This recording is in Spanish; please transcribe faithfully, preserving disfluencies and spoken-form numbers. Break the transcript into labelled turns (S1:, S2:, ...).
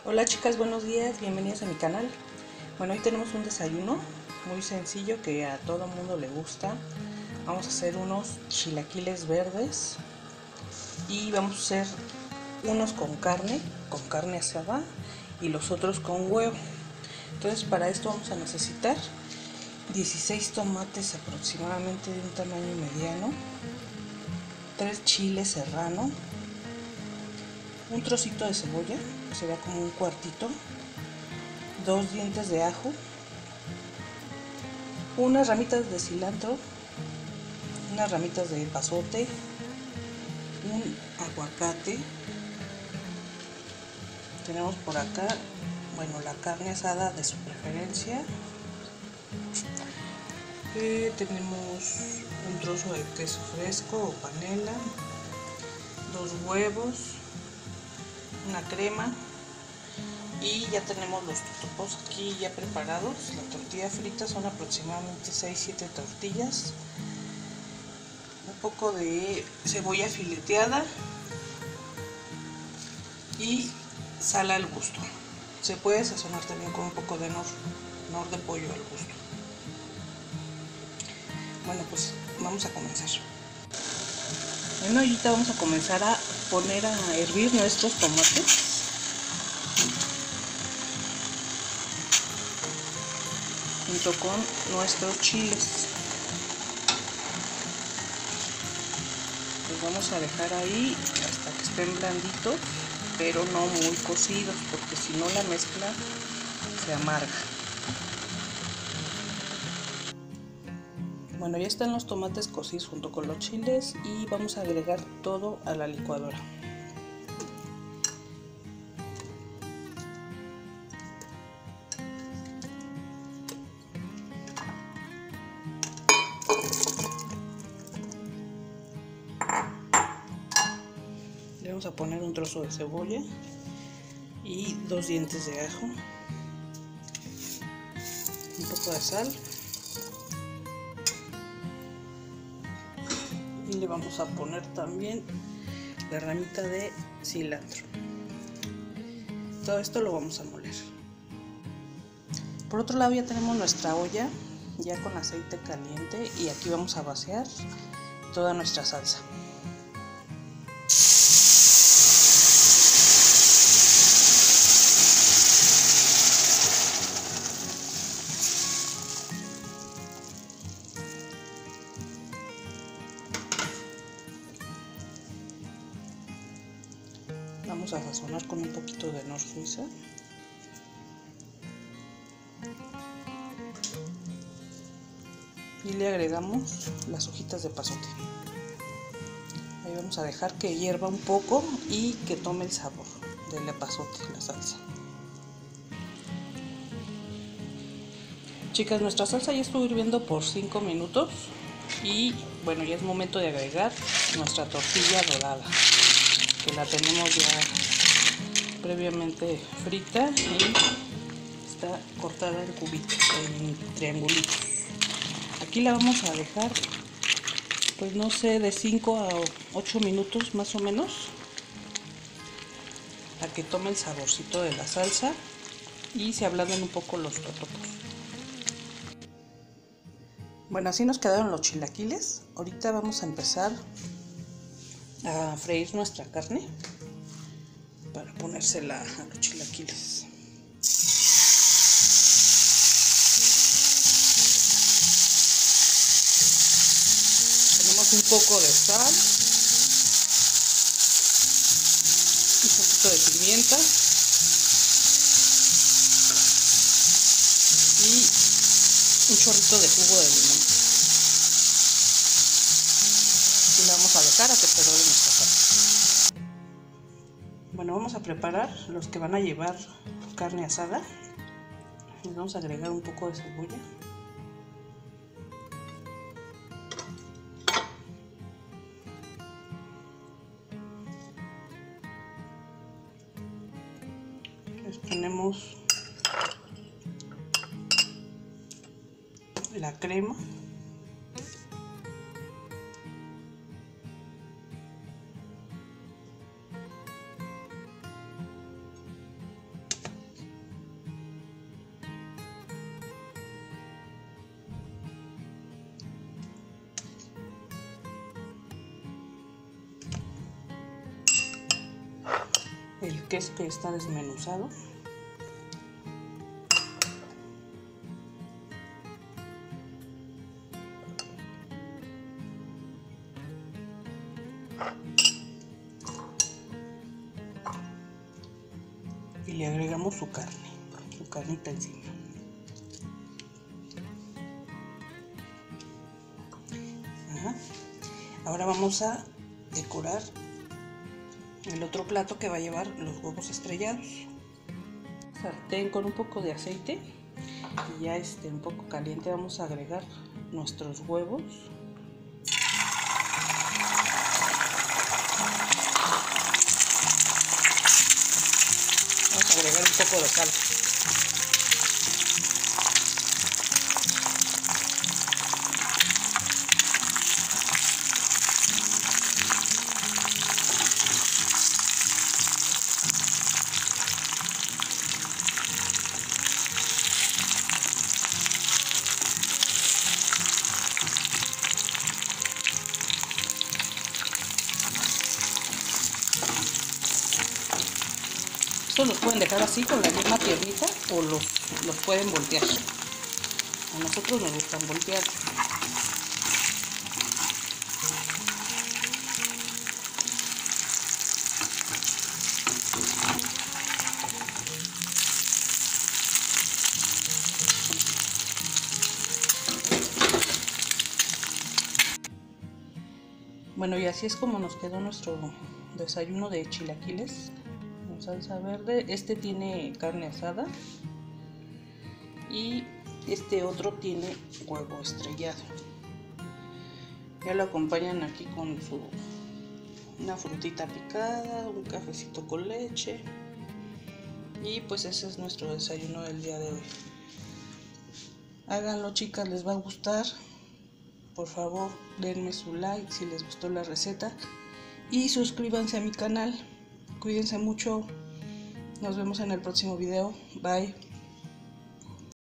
S1: Hola chicas, buenos días, bienvenidas a mi canal. Bueno, hoy tenemos un desayuno muy sencillo que a todo mundo le gusta. Vamos a hacer unos chilaquiles verdes y vamos a hacer unos con carne, con carne asada y los otros con huevo. Entonces para esto vamos a necesitar dieciséis tomates aproximadamente de un tamaño mediano, tres chiles serrano, un trocito de cebolla, que será como un cuartito, dos dientes de ajo, unas ramitas de cilantro, unas ramitas de epazote, un aguacate. Tenemos por acá, bueno, la carne asada de su preferencia. Eh, tenemos un trozo de queso fresco o panela, dos huevos, una crema y ya tenemos los totopos aquí ya preparados. La tortilla frita son aproximadamente seis siete tortillas, un poco de cebolla fileteada y sal al gusto. Se puede sazonar también con un poco de nor, nor de pollo al gusto. Bueno, pues vamos a comenzar. En una ollita vamos a comenzar a poner a hervir nuestros tomates. Junto con nuestros chiles. Los vamos a dejar ahí hasta que estén blanditos, pero no muy cocidos, porque si no la mezcla se amarga. Bueno, ya están los tomates cocidos junto con los chiles y vamos a agregar todo a la licuadora. Le vamos a poner un trozo de cebolla y dos dientes de ajo, un poco de sal y le vamos a poner también la ramita de cilantro. Todo esto lo vamos a moler. Por otro lado ya tenemos nuestra olla ya con aceite caliente y aquí vamos a vaciar toda nuestra salsa. Vamos a sazonar con un poquito de nor suiza. Y le agregamos las hojitas de epazote. Ahí vamos a dejar que hierva un poco y que tome el sabor del epazote, la salsa. Chicas, nuestra salsa ya estuvo hirviendo por cinco minutos y bueno, ya es momento de agregar nuestra tortilla dorada, que la tenemos ya previamente frita y está cortada en cubitos, en triangulitos. Aquí la vamos a dejar, pues no sé, de cinco a ocho minutos más o menos, a que tome el saborcito de la salsa y se ablanden un poco los totopos. Bueno, así nos quedaron los chilaquiles. Ahorita vamos a empezar a freír nuestra carne para ponérsela a los chilaquiles. Ponemos un poco de sal, un poquito de pimienta y un chorrito de jugo de limón. Y la vamos a dejar a que se dore nuestra carne. Bueno, vamos a preparar los que van a llevar carne asada. Les vamos a agregar un poco de cebolla. Les ponemos la crema. el queso que está desmenuzado. Y le agregamos su carne, su carnita encima. Ajá. Ahora vamos a decorar el otro plato que va a llevar los huevos estrellados. Sartén con un poco de aceite y ya este un poco caliente vamos a agregar nuestros huevos. Vamos a agregar un poco de sal. Estos los pueden dejar así con la yema tiernita o los, los pueden voltear. A nosotros nos gustan voltear. Bueno, y así es como nos quedó nuestro desayuno de chilaquiles con salsa verde. Este tiene carne asada y este otro tiene huevo estrellado. Ya lo acompañan aquí con su una frutita picada, un cafecito con leche, y pues ese es nuestro desayuno del día de hoy. Háganlo, chicas, les va a gustar. Por favor, denme su like si les gustó la receta y suscríbanse a mi canal. Cuídense mucho. Nos vemos en el próximo video. Bye.